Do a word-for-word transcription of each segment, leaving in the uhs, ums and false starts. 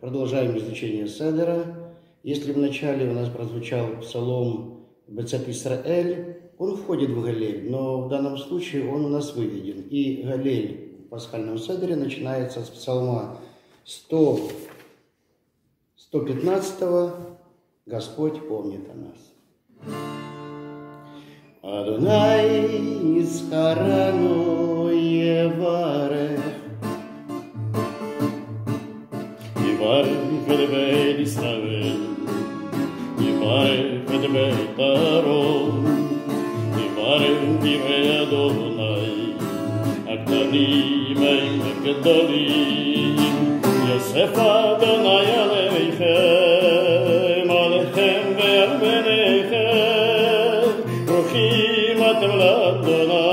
Продолжаем изучение Седера. Если вначале у нас прозвучал псалом «Бецет Исраэль», он входит в Галель, но в данном случае он у нас выведен. И Галель в пасхальном Седере начинается с псалма сто, сто пятнадцатого «Господь помнит о нас». Адонай исхарану еварех, יברך את בית ישראל, יברך את בית אהרון, יברך דברי אדוני, הקטנים והגדולים. יוסף אדוני עליכם, עליכם ועל בניכם, ברוכים אתם לאדוני,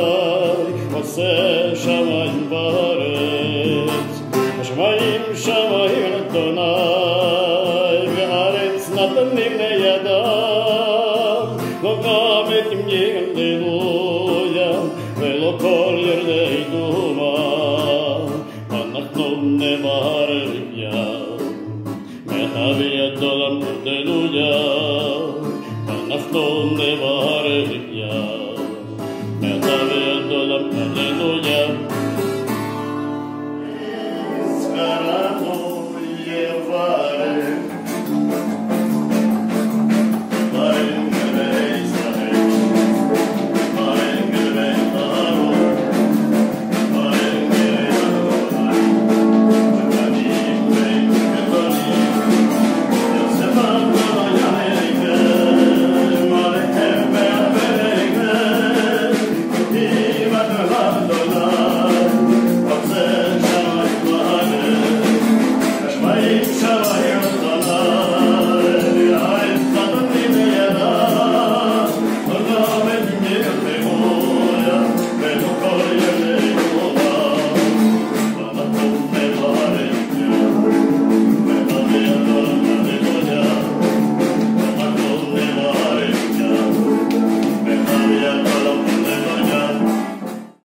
עושה שמיים וארץ. השמיים שמיים לאדוני, והארץ נתנים לידיו, לא גם את ימי הללויה, ולא כל ירדי דומה. ואנחנו נברך ים, מהביא ידו למות הללויה.